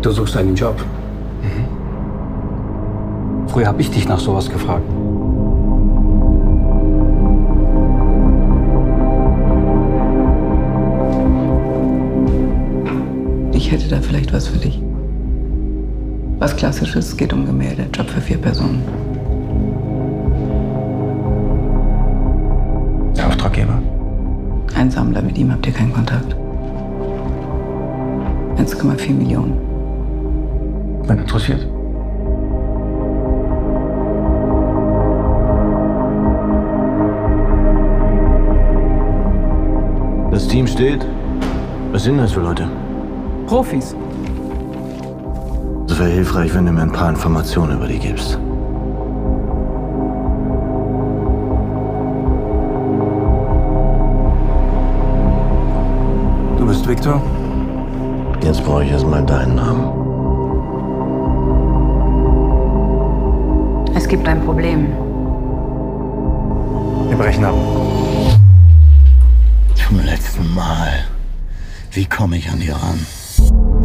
Du suchst einen Job. Früher habe ich dich nach sowas gefragt. Ich hätte da vielleicht was für dich. Was Klassisches, es geht um Gemälde, Job für 4 Personen. Der Auftraggeber? Ein Sammler, mit ihm habt ihr keinen Kontakt. 1,4 Millionen. Bin interessiert. Das Team steht. Was sind das für Leute? Profis. Es wäre hilfreich, wenn du mir ein paar Informationen über die gibst. Du bist Victor? Jetzt brauche ich erstmal deinen Namen. Es gibt ein Problem. Wir brechen ab. Zum letzten Mal. Wie komme ich an die ran?